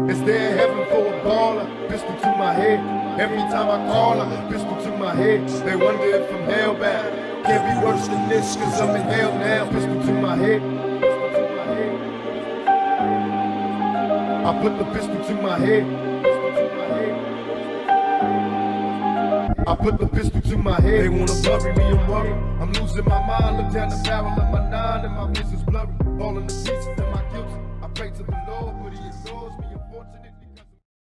Is there heaven for a baller? Pistol to my head. Every time I call her, pistol to my head. They wonder if I'm hellbound. Can't be worse than this, cause I'm in hell now. Pistol to my head. I put the pistol to my head. I put the pistol to my head. They wanna bury me, I'm worried. I'm losing my mind. Look down the barrel of my 9 and my vision's blurry. Falling to pieces, am I guilty? I pray to the Lord.